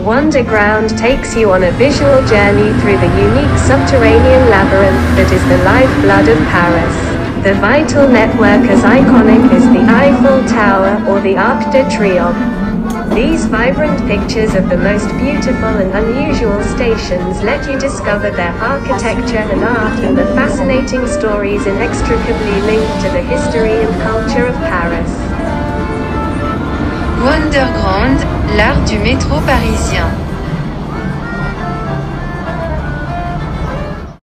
Wonderground takes you on a visual journey through the unique subterranean labyrinth that is the lifeblood of Paris. The vital network as iconic as the Eiffel Tower or the Arc de Triomphe. These vibrant pictures of the most beautiful and unusual stations let you discover their architecture and art and the fascinating stories inextricably linked to the history and culture of Paris. Wonderground, l'art du métro parisien.